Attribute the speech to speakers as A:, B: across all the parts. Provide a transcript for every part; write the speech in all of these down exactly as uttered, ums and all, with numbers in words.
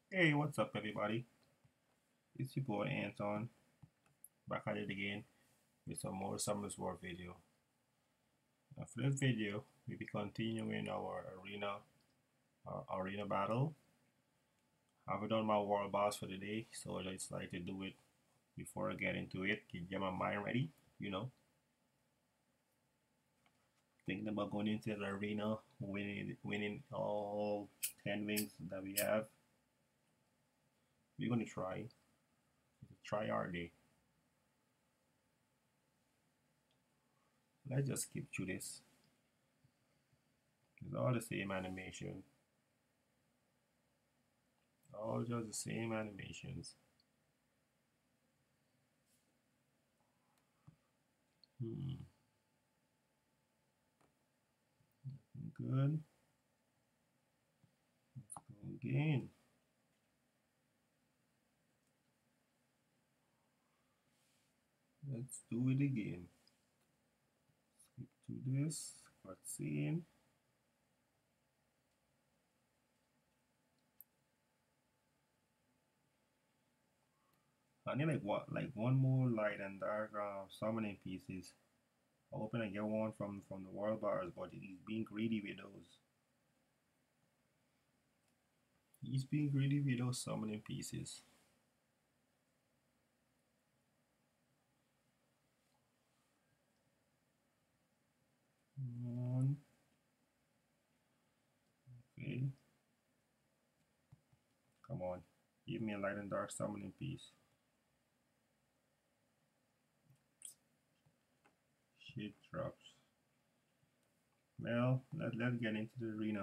A: Hey, what's up, everybody? It's your boy Anton, back at it again with some more Summer's War video. Now, for this video, we'll be continuing our arena, our arena battle. I haven't done my world boss for the day, so I just like to do it before I get into it. Get my mind ready, you know. Thinking about going into the arena, winning, winning all ten wings that we have. We're gonna try, try our day. Let's just skip through this. It's all the same animation. All just the same animations. Hmm. Good. Let's go again. Let's do it again. Skip to this. Cutscene. I need like what, like one more light and dark uh, summoning pieces. I'm hoping I get one from from the world bars, but he's being greedy with those. He's being greedy with those summoning pieces. One. Okay. Come on. Give me a light and dark summoning piece. Shit drops. Well, let, let's get into the arena.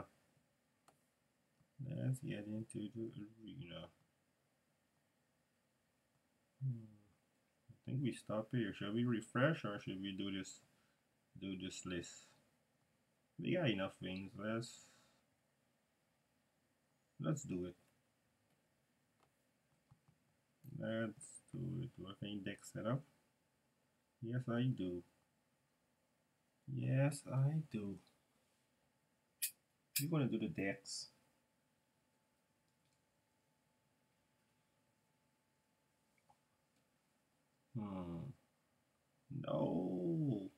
A: Let's get into the arena. Hmm. I think we stop here. Should we refresh or should we do this do this list? We got enough wings. Let's let's do it. Let's do it. Do I have any deck set up? Yes, I do. Yes, I do. We're gonna do the decks. Hmm. No.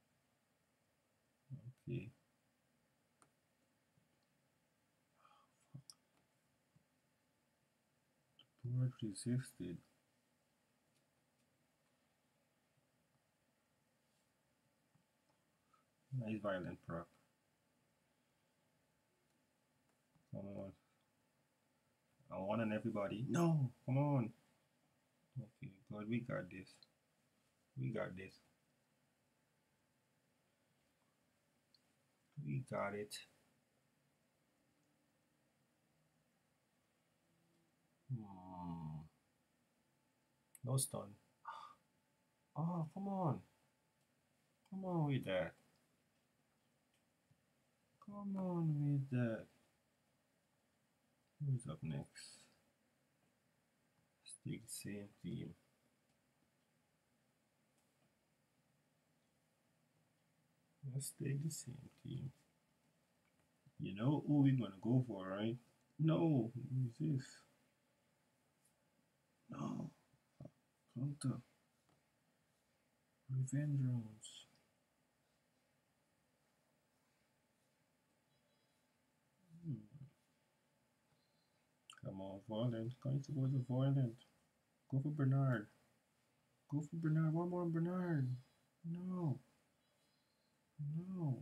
A: Okay. Board resisted. Nice violent proc. Come on. I want on everybody. No, come on. Okay, God, we got this. We got this. We got it. Hmm. No stun. Oh, come on. Come on with that. Come on with that. Who's up next? Stick same team. Let's take the same team. You know who we're gonna go for, right? No, who's this? No, counter. Revenge rounds. Hmm. Come on, violent. Can't suppose a violent. Go for Bernard. Go for Bernard. One more Bernard. No. No.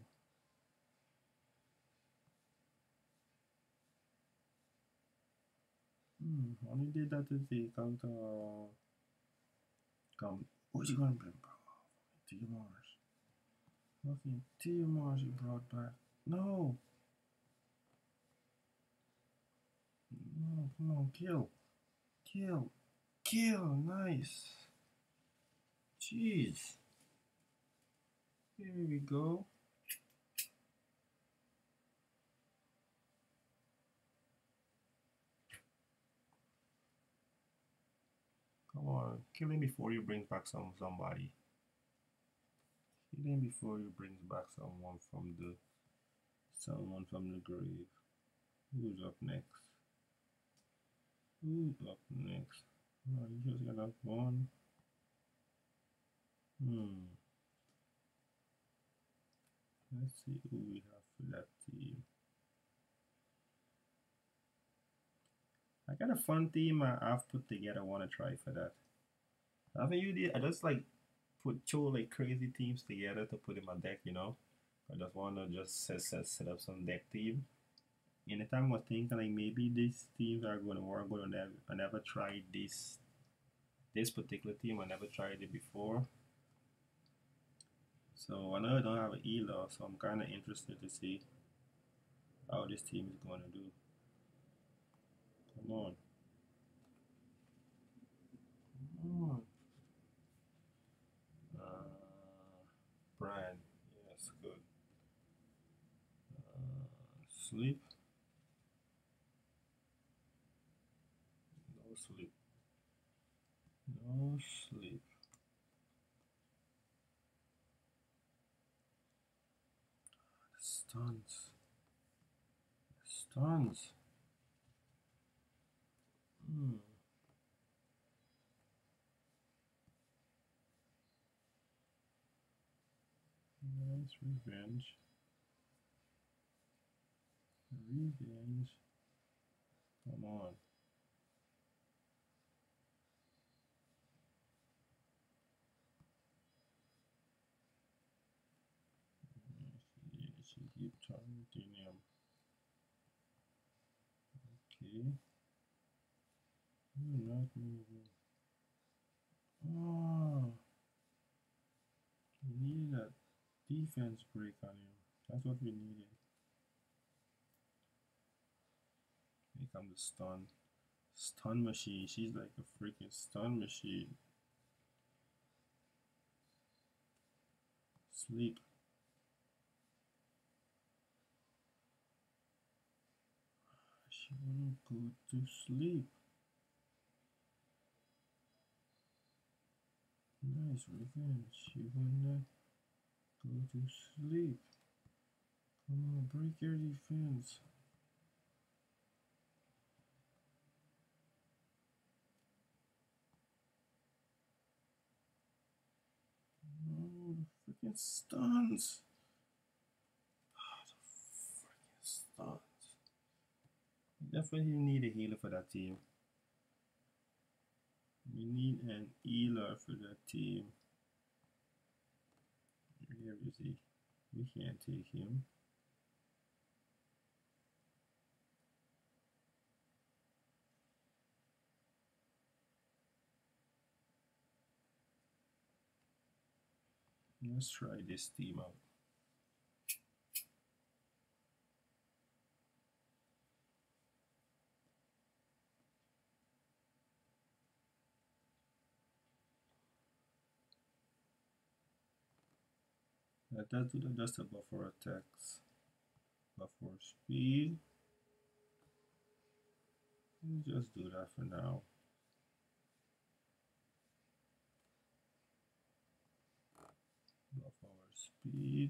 A: Hmm. Only did that to the counter. Come. Who's he gonna bring, bro? T Mars. Fucking T Mars he brought back. No. No. Come on. Kill. Kill. Kill. Nice. Jeez. Here we go. Come on. Kill him before you bring back some somebody. Kill him before you bring back someone from the someone from the grave. Who's up next? Who's up next? Oh, you just got up one. Hmm. Let's see who we have for that team. I got a fun team I, I've put together. I want to try for that. Haven't you did? I just like put two like crazy teams together to put in my deck. You know, I just want to just set, set set up some deck team. Anytime I was thinking like maybe these teams are going to work, but I never, I never tried this this particular team. I never tried it before. So I know I don't have an Elo, so I'm kind of interested to see how this team is going to do. Come on. Come on. Uh, Brian. Yes, good. Uh, sleep. No sleep. No sleep. Stuns. Stuns. Hmm. Nice revenge. Revenge. Come on. She, she keep targeting him. Okay. You're not moving. Oh, we needed that defense break on him. That's what we needed. Here comes the stun. Stun machine. She's like a freaking stun machine. Sleep. She wanna go to sleep. Nice revenge. She wanna go to sleep. Come on, break your defense. No, the freaking stuns. Ah, the freaking stuns. Definitely need a healer for that team. We need an healer for that team. Where is he? We can't take him. Let's try this team out. Let us do the just a buffer attacks. Buffer speed. Let's just do that for now. Buffer speed.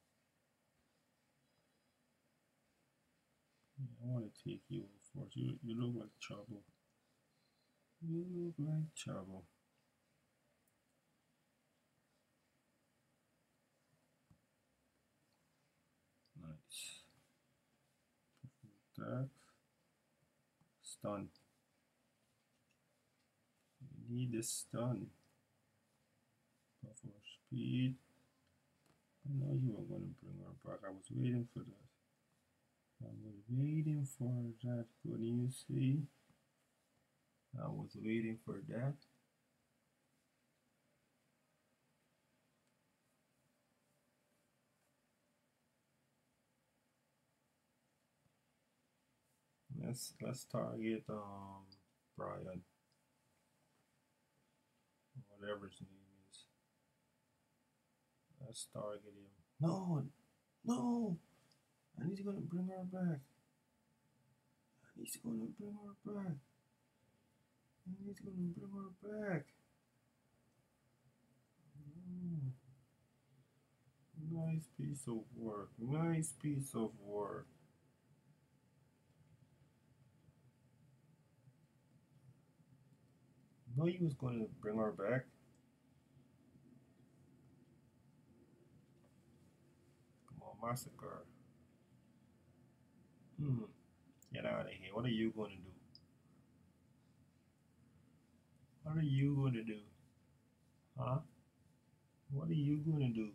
A: Yeah, I want to take you off first. You, you look like trouble. You look like trouble. Nice. Attack. Stun. You need a stun. Buffer speed. I know you were going to bring her back. I was waiting for that. I was waiting for that. Couldn't you see? I was waiting for that. Let's let's target um Brian, whatever his name is. Let's target him. No, no. I need to go and bring her back. I need to go and bring her back. I need to go and bring her back. Mm. Nice piece of work. Nice piece of work. know he was going to bring her back. Come on, massacre. Hmm. Get out of here. What are you going to do? What are you going to do? Huh? What are you going to do?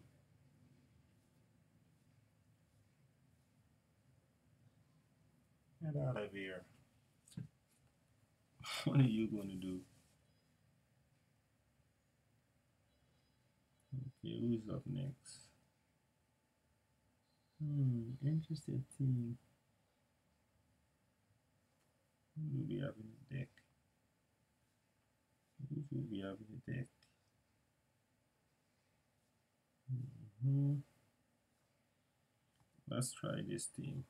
A: Get out of here. What are you going to do? Okay, who's up next? Hmm, interesting team. Who do we have in the deck? Who do we have in the deck? Mm-hmm. Let's try this team.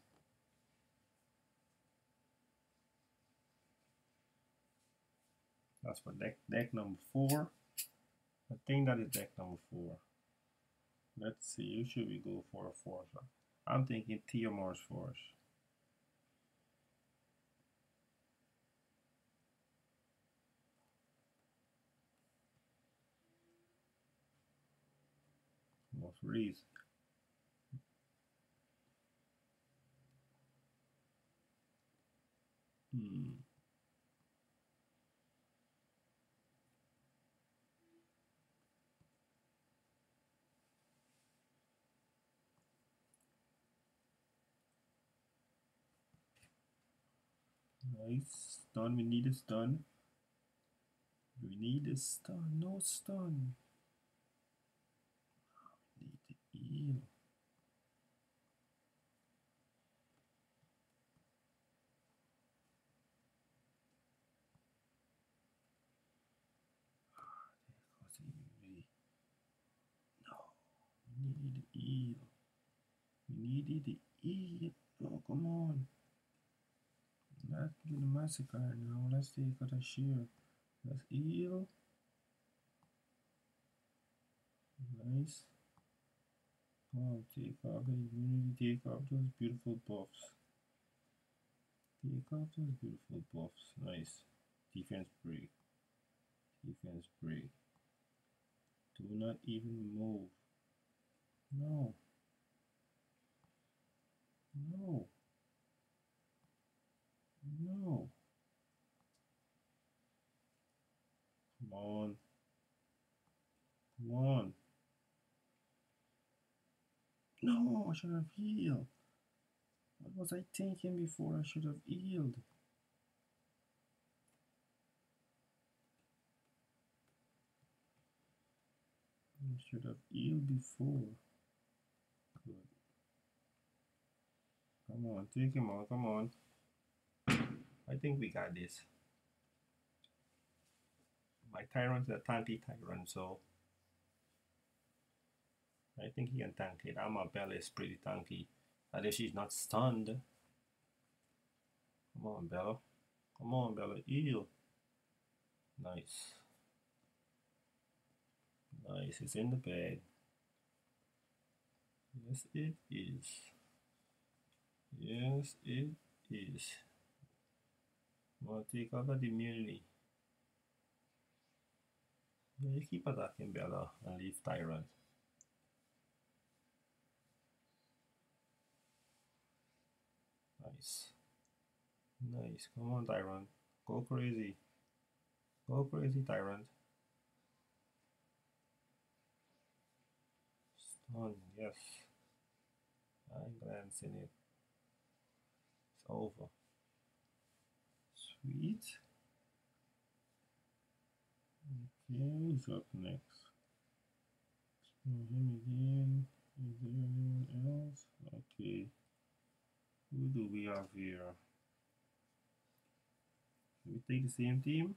A: That's for deck deck number four. I think that is deck number four. Let's see, who should we go for a fourth? I'm thinking Tiamar's Force. Most reason. Hmm. Nice. Stun. We need a stun. We need a stun. No stun. We need the heal. No. We need the heal. We needed the heal. Oh, come on. Let's get the massacre now. Let's take out a shear. Let's heal. Nice. Oh, take off the immunity, take off those beautiful buffs. Take off those beautiful buffs. Nice. Defense break. Defense break. Do not even move. No. No. No. Come on. Come on. No, I should have healed. What was I thinking before? I should have healed. I should have healed before. Good. Come on, take him on, come on. I think we got this. My Tyrant's a tanky Tyrant, so I think he can tank it. Amabella is pretty tanky. And if she's not stunned. Come on, Bella. Come on, Bella. Heal. Nice. Nice. It's in the bag. Yes, it is. Yes, it is. I'm gonna take out the immunity. Yeah, you keep attacking Bella and leave Tyrant. Nice. Nice. Come on, Tyrant. Go crazy. Go crazy, Tyrant. Stun, yes. I'm glancing it. It's over. Sweet. Okay, who's up next? Him again. Is there anyone else? Okay. Who do we have here? Should we take the same team?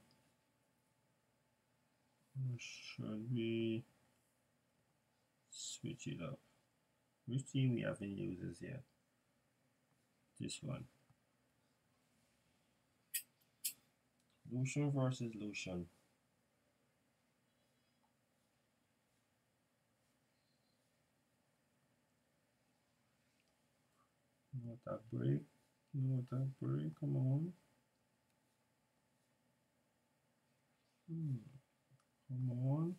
A: Or should we switch it up? Which team we haven't used as yet? This one. Lucian versus Lucian. No attack break. No attack break. Come on. Hmm. Come on.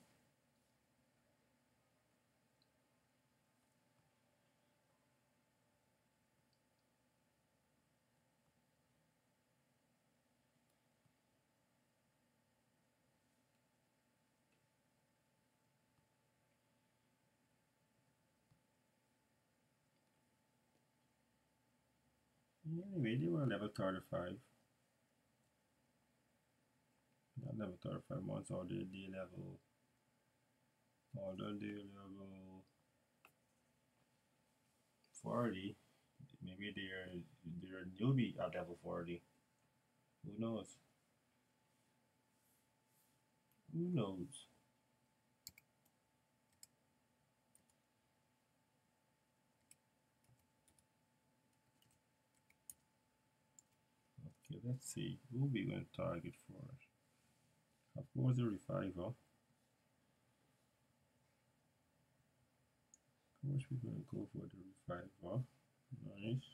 A: Anyway, they were level thirty-five. Not level thirty-five months, or the day level. Or the day level forty. Maybe they're they're newbie at level forty. Who knows? Who knows? Okay, let's see. Who we going to target for? Of course, the reviver. Of course, we're going to go for the reviver. Nice.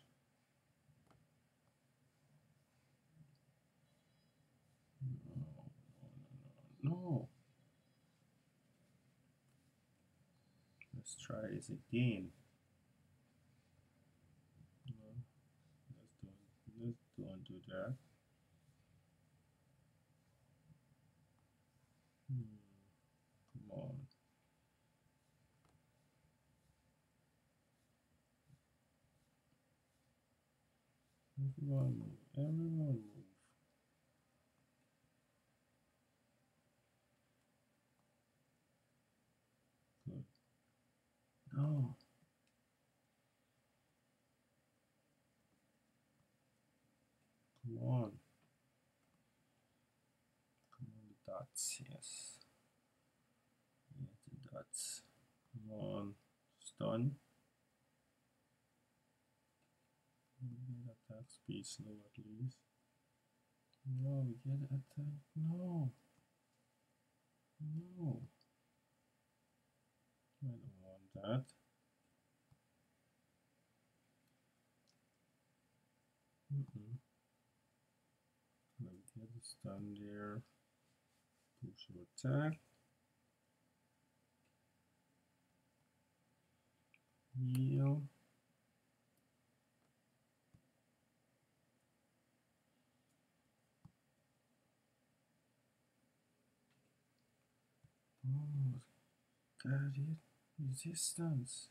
A: No, no, no, no. Let's try this again. No, let's don't, let's don't do that. Hmm, come on. Everyone move. Everyone move. Good. No. Come on. Come on, the dots. Yes. Yes, the dots. Come on. Stun. Get attack speed slow at least. No, we get attack. No. No. I don't want that. Mm-mm. Let me get the stun there. Push your attack. Heal. Oh, got it. Resistance.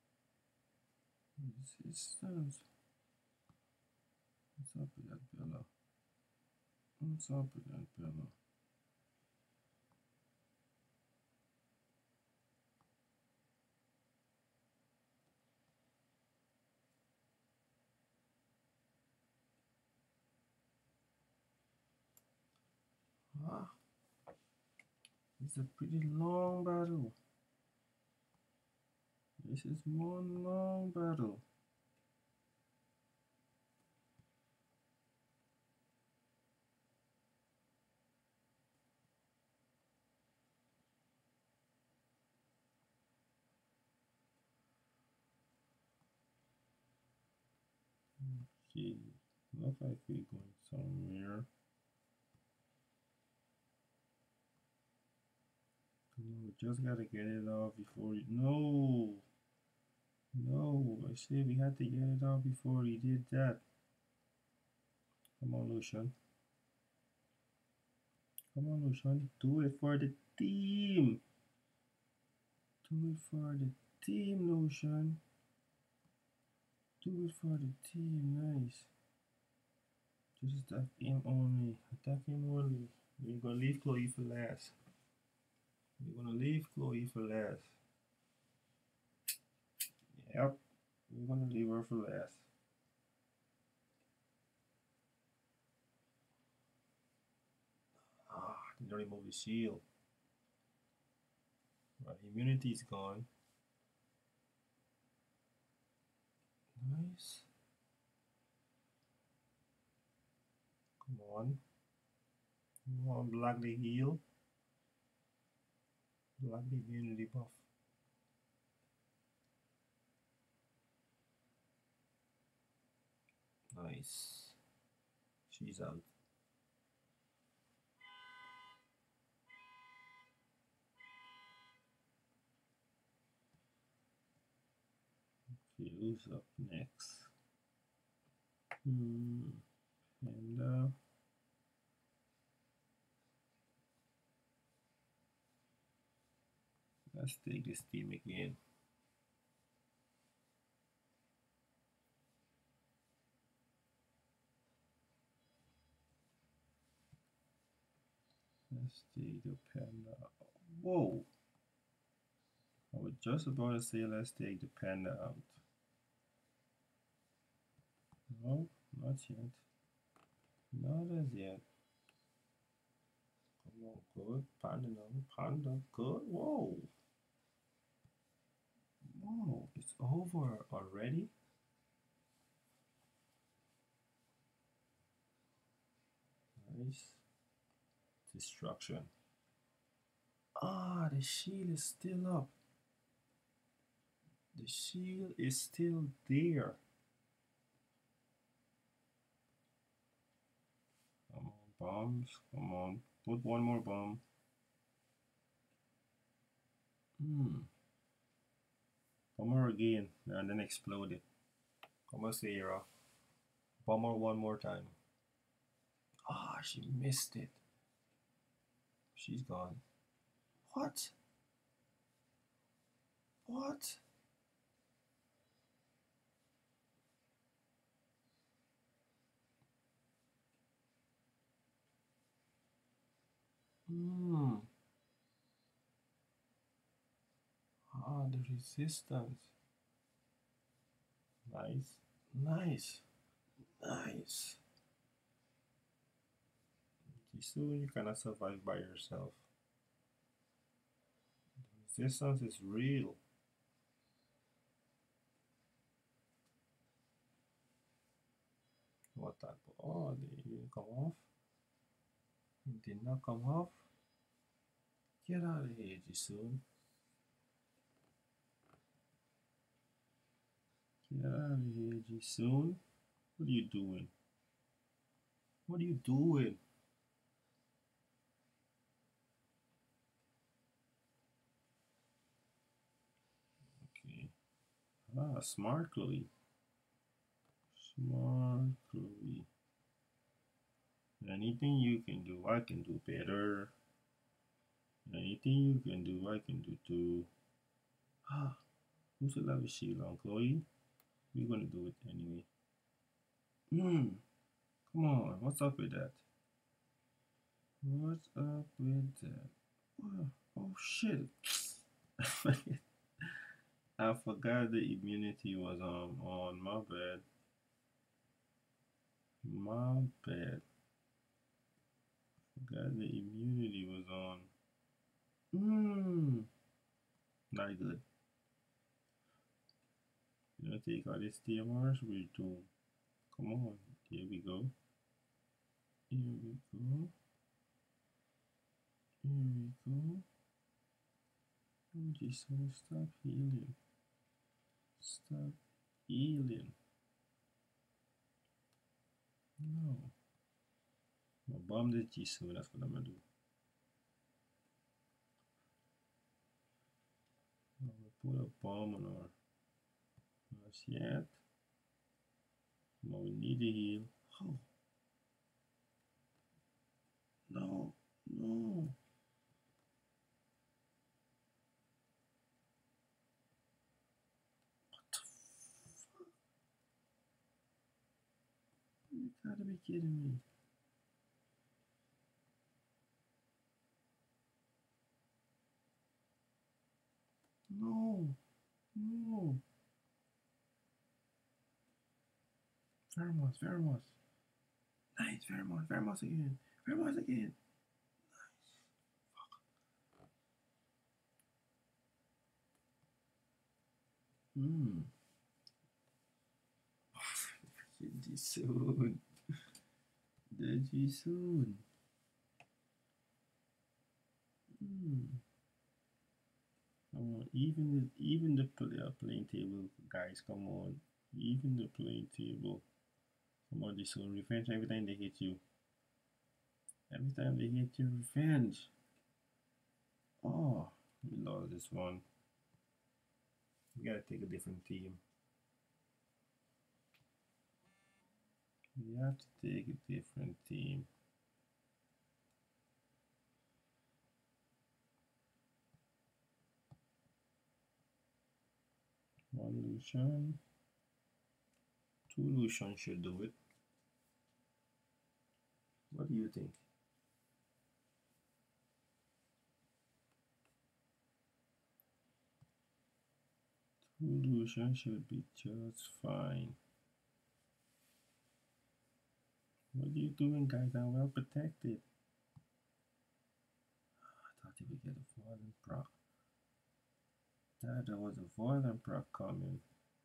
A: Resistance. What's up with that Bella? What's up with that Bella? Ah, it's a pretty long battle. This is one long battle. Okay, look like we're going somewhere. We just gotta get it off before he... No! No, I said we had to get it off before he did that. Come on, Lucian. Come on, Lucian. Do it for the team. Do it for the team, Lucian. Do it for the team. Nice. Just attack him only. Attack him only. We're gonna leave Chloe for last. We're gonna leave Chloe for last. Yep. We're gonna leave her for last. Ah, didn't remove the shield. Right, immunity is gone. Nice. Come on. Come on, block the heal. Block the immunity buff. Nice. She's out. Who's up next? Hmm. And uh, let's take this team again. Let's take the panda. Whoa! I was just about to say let's take the panda out. No, not yet. Not as yet. Come on, good. Panda, no. Panda, good. Whoa! Whoa, it's over already? Nice. Destruction. Ah, the shield is still up. The shield is still there. Come on, bombs. Come on. Put one more bomb. Hmm. Bomber again. And then explode it. Come on, Sierra. Bomber one more time. Ah, she missed it. She's gone. What? What? Hmm. Ah, the resistance. Nice. Nice. Nice. Jisoo, you cannot survive by yourself. The resistance is real. What that? Oh, they didn't come off. It did not come off. Get out of here, Jisoo. Get out of here, Jisoo. What are you doing? What are you doing? Okay. Ah, smart Chloe. Smart Chloe. Anything you can do, I can do better. Anything you can do, I can do too. Ah, who's the love shield on Chloe? We're gonna do it anyway. Hmm. Come on, what's up with that? What's up with that? Oh, oh shit. I forgot the immunity was um, on. My bad. My bad. Forgot the immunity was on. Mmm. Not good. You know, take all these T M Rs. We do. Come on. Here we go. Here we go. Here we go. Oh, just stop healing. Stop healing. No. I'm gonna bomb the Jisoo. That's what I'm gonna do. I'm gonna put a bomb on her. Not yet. No, we need to heal. Oh. No. No. What the fuck? You gotta be kidding me. No. No. Vermos, Vermos. Nice, Vermos, Vermos again. Vermos again. Nice. Fuck. Hmm. Jisoo. The Jisoo. Hmm. Come on, even the even the play, uh, playing table guys, come on, even the playing table. Come on, Jisoo, revenge every time they hit you. Every time they hit you, revenge. Oh, we lost this one. We gotta take a different team. You have to take a different team. One Lucian. Two Lucian should do it. What do you think? Two Lucian should be just fine. What are you doing, guys? I'm well protected. I thought he would get a violent proc. That there was a violent proc coming.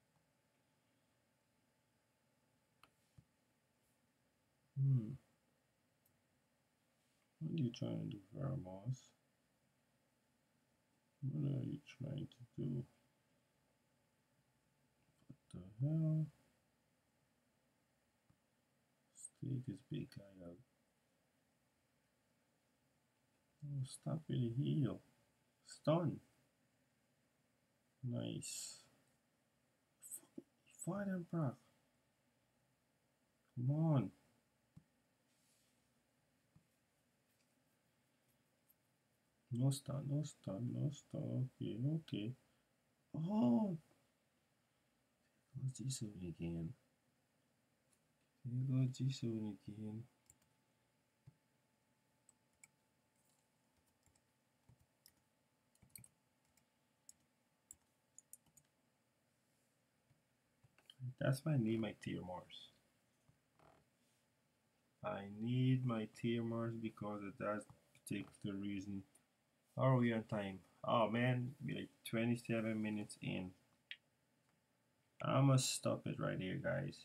A: Hmm. What are you trying to do, Veramos? What are you trying to do? What the hell? Take this big guy out. Oh, stop with the heal. Stun. Nice. Fight and proc. Come on. No stun, no stun, no stun. Okay, okay. Oh! What's G seven again? There you go, G seven again. That's why I need my tier Mars. I need my tier Mars because of that particular reason. How are we on time? Oh man, we're like twenty-seven minutes in. I must stop it right here, guys.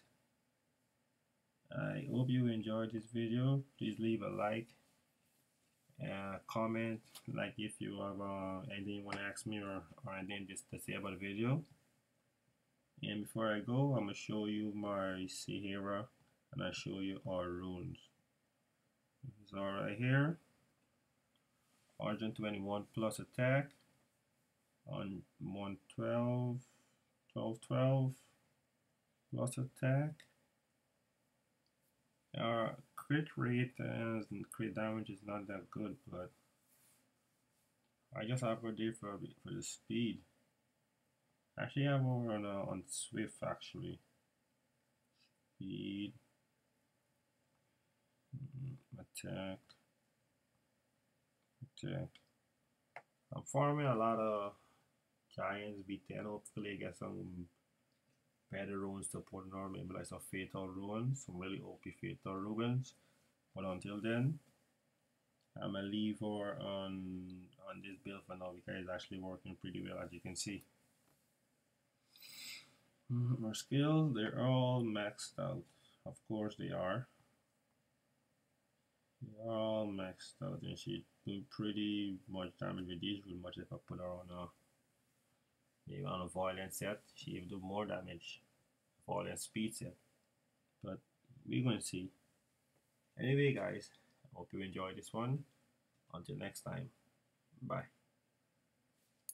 A: I hope you enjoyed this video. Please leave a like, uh, comment, like if you have uh, anything you want to ask me or, or anything just to say about the video. And before I go, I'm going to show you my Sahara and I'll show you our runes. It's all right here. Argent twenty-one plus attack on one twelve, twelve, twelve plus attack. Our crit rate and crit damage is not that good, but I just have her there for for the speed. Actually, I have her on uh, on Swift actually. Speed, mm, attack, attack. I'm farming a lot of Giants B ten. Hopefully, I get some better runes to put on, maybe like some Fatal Ruins, some really O P Fatal Ruins. But until then, I'm gonna leave her on on this build for now because it's actually working pretty well, as you can see. Mm, our skills, they're all maxed out. Of course they are. They're all maxed out, and she do pretty much damage with these runes. Much if I put her on a maybe on a violent set, she will do more damage. Violent speed set. But we're gonna see. Anyway, guys, I hope you enjoyed this one. Until next time, bye.